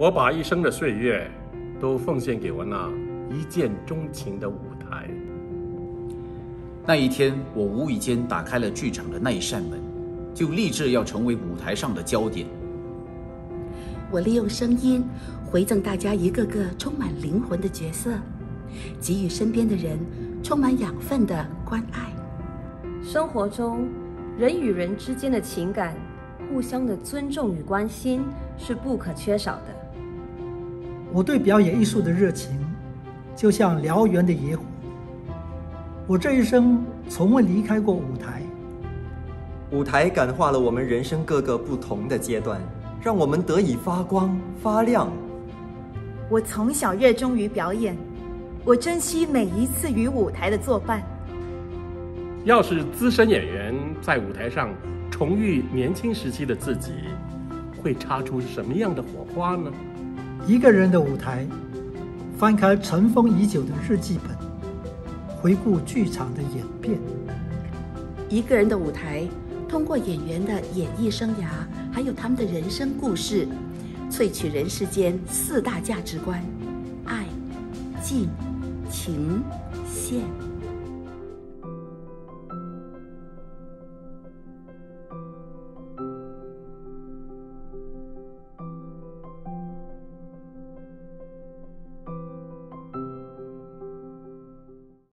我把一生的岁月都奉献给我那一见钟情的舞台。 那一天，我无意间打开了剧场的那一扇门，就立志要成为舞台上的焦点。 我利用声音回赠大家一个个充满灵魂的角色，给予身边的人充满养分的关爱。 生活中，人与人之间的情感，互相的尊重与关心是不可缺少的。 我对表演艺术的热情，就像燎原的野火。我这一生从未离开过舞台。 舞台感化了我们人生各个不同的阶段，让我们得以发光发亮。 我从小热衷于表演，我珍惜每一次与舞台的作伴。 要是资深演员在舞台上重遇年轻时期的自己，会擦出什么样的火花呢？ 一个人的舞台，翻开尘封已久的日记本，回顾剧场的演变。 一个人的舞台，通过演员的演艺生涯，还有他们的人生故事，萃取人世间4大价值观：爱、敬、情、献。